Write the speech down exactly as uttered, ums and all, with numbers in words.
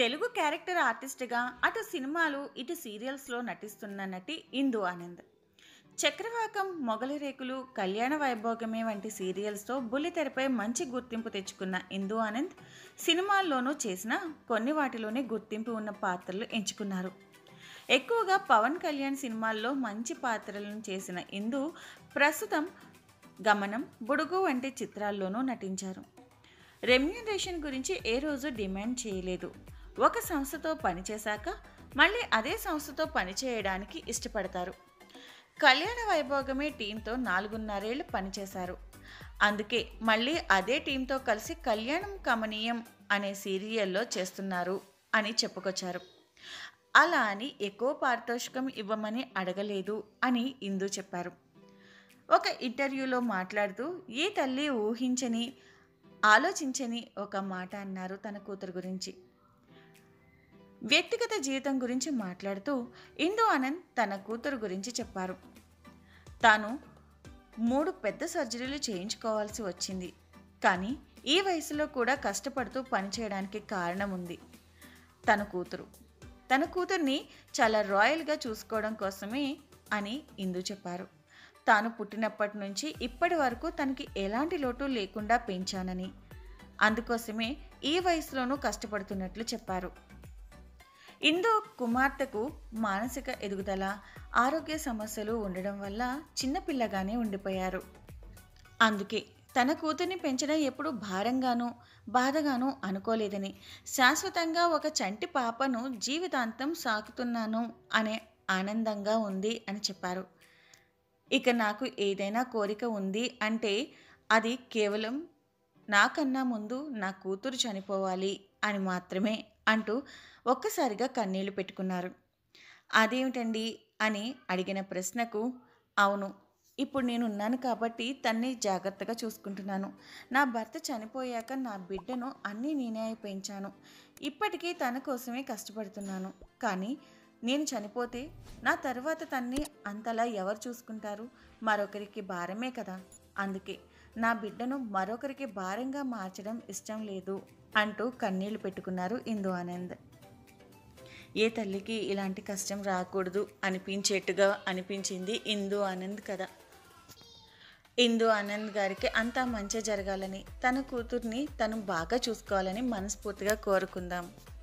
Telugu character ఆర్టిస్ట్‌గా అటు సినిమాలు, ఇటు సీరియల్స్‌లో నటిస్తున్న నటి ఇందు ఆనంద్. 'చక్రవాకం', 'మొగలి రేకులు', 'కళ్యాణ వైభోగమే' వంటి సీరియల్స్‌తో బుల్లితెరపై మంచి గుర్తింపు తెచ్చుకున్న ఇందు ఆనంద్ సినిమాల్లోనూ చేసిన కొన్ని వాటిలోనే గుర్తింపు ఉన్న పాత్రలు ఎంచుకున్నారు. ఎక్కువగా పవన్ కళ్యాణ్ సినిమాల్లో మంచి పాత్రలను చేసిన ఇందు ప్రస్తుతం 'గమనం', 'బుడుగు' వంటి చిత్రాల్లోనూ నటించారు. రెమ్యూనరేషన్ గురించి ఏ రోజు డిమాండ్ చేయలేదు. ఒక సంస్థతో పనిచేశాక మళ్ళీ అదే సంస్థతో పనిచేయడానికి ఇష్టపడతారు. 'కళ్యాణ వైభోగమే' టీంతో నాలుగున్నరేళ్లు పనిచేశారు. అందుకే మళ్ళీ అదే టీంతో కలిసి 'కళ్యాణం కమనీయం' అనే సీరియల్లో చేస్తున్నారు అని చెప్పుకొచ్చారు. అలా అని ఎక్కువ పారితోషికం ఇవ్వమని అడగలేదు అని ఇందు చెప్పారు. ఒక ఇంటర్వ్యూలో మాట్లాడుతూ ఈ తల్లి ఊహించని, ఆలోచించని ఒక మాట అన్నారు తన కూతురు గురించి. వ్యక్తిగత జీవితం గురించి మాట్లాడుతూ ఇందు ఆనంద్ తన కూతురు గురించి చెప్పారు. తాను మూడు పెద్ద సర్జరీలు చేయించుకోవాల్సి వచ్చింది. కానీ ఈ వయసులో కూడా కష్టపడుతూ పనిచేయడానికి కారణం ఉంది. తన కూతురు తన కూతుర్ని చాలా రాయల్గా చూసుకోవడం కోసమే అని ఇందు చెప్పారు. తాను పుట్టినప్పటి నుంచి ఇప్పటి వరకు తనకి ఎలాంటి లోటు లేకుండా పెంచానని, అందుకోసమే ఈ వయసులోనూ కష్టపడుతున్నట్లు చెప్పారు. ఇందు కుమార్తెకు మానసిక ఎదుగుదల, ఆరోగ్య సమస్యలు ఉండడం వల్ల చిన్నపిల్లగానే ఉండిపోయారు. అందుకే తన కూతుర్ని పెంచడం ఎప్పుడు భారంగానూ బాధగానూ అనుకోలేదని, శాశ్వతంగా ఒక చంటి పాపను జీవితాంతం సాకుతున్నాను అనే ఆనందంగా ఉంది అని చెప్పారు. ఇక నాకు ఏదైనా కోరిక ఉంది అంటే అది కేవలం నాకన్నా ముందు నా కూతురు చనిపోవాలి అని మాత్రమే అంటూ ఒక్కసారిగా కన్నీళ్లు పెట్టుకున్నారు. అదేమిటండి అని అడిగిన ప్రశ్నకు, అవును, ఇప్పుడు నేను ఉన్నాను కాబట్టి తన్ని జాగ్రత్తగా చూసుకుంటున్నాను. నా భర్త చనిపోయాక నా బిడ్డను అన్నీ నేనే పెంచాను. ఇప్పటికీ తన కోసమే కష్టపడుతున్నాను. కానీ నేను చనిపోతే నా తర్వాత తన్ని అంతలా ఎవరు చూసుకుంటారు? మరొకరికి భారమే కదా. అందుకే నా బిడ్డను మరొకరికి భారంగా మార్చడం ఇష్టం లేదు అంటూ కన్నీళ్లు పెట్టుకున్నారు ఇందు ఆనంద్. ఏ తల్లికి ఇలాంటి కష్టం రాకూడదు అనిపించేట్టుగా అనిపించింది ఇందు ఆనంద్ కదా. ఇందు ఆనంద్ గారికి అంతా మంచి జరగాలని, తన కూతుర్ని తను బాగా చూసుకోవాలని మనస్ఫూర్తిగా కోరుకుందాం.